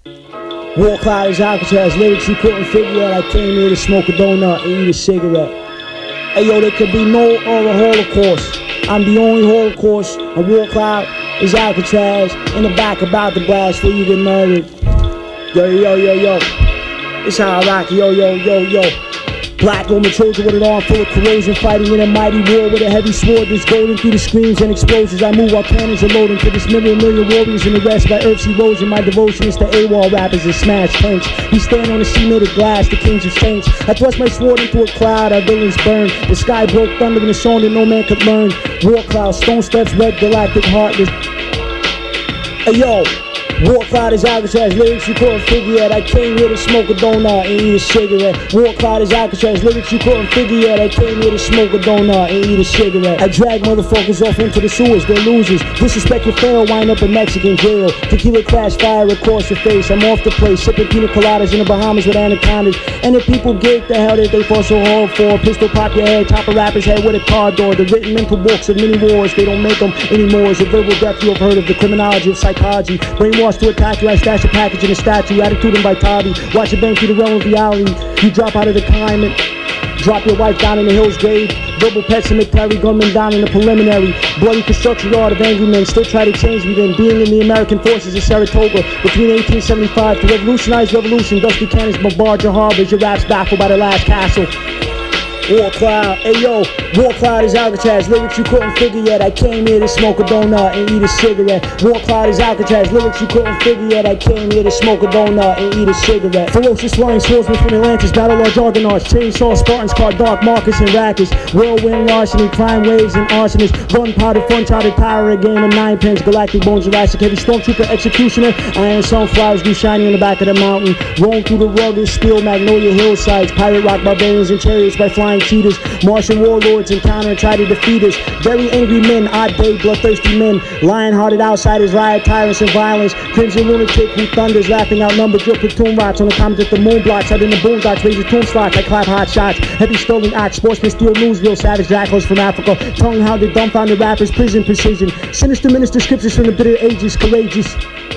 War cloud is Alcatraz, lyrics you couldn't figure out. I came here to smoke a donut and eat a cigarette. Hey yo, there could be no other Holocaust. I'm the only Holocaust. A war cloud is Alcatraz. In the back about to blast where you get murdered. Yo, yo, yo, yo. It's how I rock. Yo, yo, yo, yo. Black Roman soldier with an arm full of corrosion, fighting in a mighty war with a heavy sword that's golden through the screams and explosions. I move while cannons are loading to this million warriors in the rest by Earth's erosion. My devotion is to AWOL rappers and smash tanks. We stand on the sea made of glass, the kings of saints. I thrust my sword into a cloud, our villains burn. The sky broke thunder in a song that no man could learn. War cloud, stone steps, red galactic heartless. Hey yo, war cloud is Alcatraz, lyrics you couldn't figure out. I came here to smoke a donut and eat a cigarette. War cloud is Alcatraz, lyrics you couldn't figure out. I came here to smoke a donut and eat a cigarette. I drag motherfuckers off into the sewers, they're losers. Disrespect your fail, wind up in Mexican jail. Tequila crash fire across your face. I'm off the place, sipping pina coladas in the Bahamas with anacondas. And the people get the hell that they fought so hard for. Pistol pop your head, top a rapper's head with a car door. The written mental books of many wars, they don't make them anymore. It's a verbal death you have heard of, the criminology of psychology. Brainwashed to attack you, I stash a package in a statue. Attitude and vitality, watch it bang through the realm of reality. You drop out of the climate, drop your wife down in the hills grave. Verbal pet cemetery, gunmen down in the preliminary. Bloody construction yard of angry men still try to change me. Then being in the American forces in Saratoga between 1875 to revolutionize revolution. Dusty cannons bombard your harbors, your raps baffled by the last castle. War cloud, hey yo, war cloud is Alcatraz, lyrics you couldn't figure yet. I came here to smoke a donut and eat a cigarette. War cloud is Alcatraz, lyrics you couldn't figure yet. I came here to smoke a donut and eat a cigarette. Ferocious flying swordsmen from Atlantis, battle our juggernauts. Chainsaw Spartans, caught dark Marcus and Rackus. Whirlwind larceny, crime waves and arsonists. Gunpowder, fun chowder, power, a game of 9 pins. Galactic bones, Jurassic heavy stormtrooper, executioner. Iron sunflowers grew shiny on the back of the mountain. Roam through the rugged steel magnolia hillsides. Pirate rock barbarians and chariots by flying cheetahs. Martian warlords encounter and try to defeat us. Very angry men, odd day, bloodthirsty men. Lion-hearted outsiders, riot tyrants and violence. Crimson lunatic who thunders, laughing outnumbered your platoon rocks. On the comet at the moon blocks, out in the boondocks, razor tomb slots. I clap hot shots, heavy stolen axe. Sportsmen steal newsreel, savage jackals from Africa. Tongue-hounded, dumbfounded rappers, prison precision. Sinister minister scriptures from the bitter ages, courageous.